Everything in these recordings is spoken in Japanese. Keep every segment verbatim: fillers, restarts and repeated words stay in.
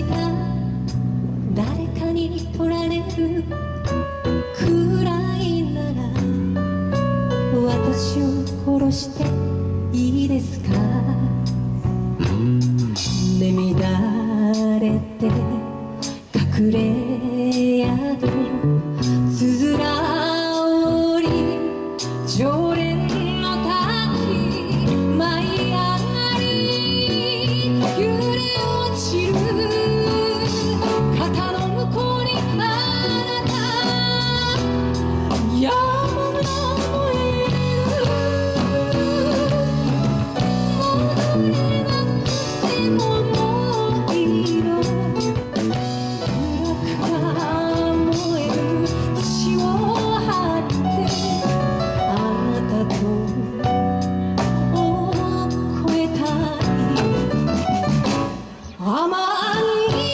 ぎた誰かに取られるくらいなら私を殺していいですか。眠乱れて隠れ宿つづら折り常連の滝舞い上がり揺れ落ちる肩の向こうにあなた山が燃える戻れなくてももういいの暗く燃える血を張ってあなたとを越えたい甘い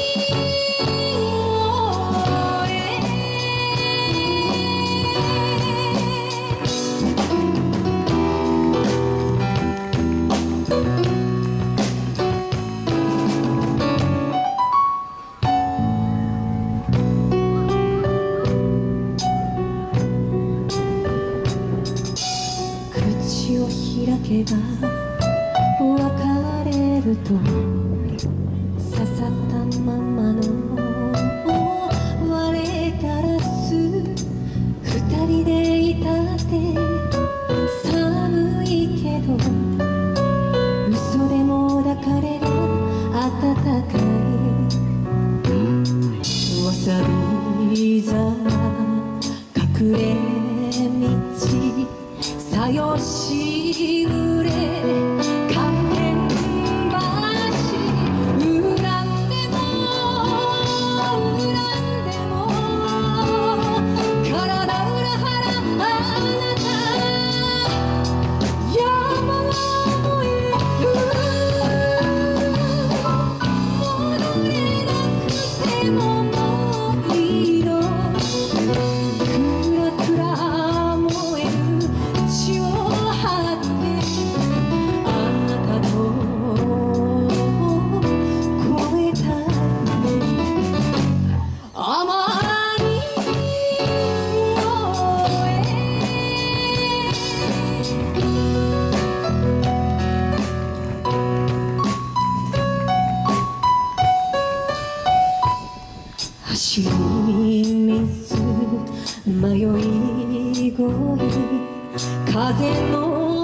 口を開けば別れると刺さったままの割れガラス二人でいたって寒いけど嘘でも抱かれる暖かいわさび座隠れ道さよしぐれ観念橋恨んでも恨んでも体裏腹あなた山は燃える戻れなくてももういいのくらくら燃える血を張ってあなたと越えたい甘い声走り水迷い声風の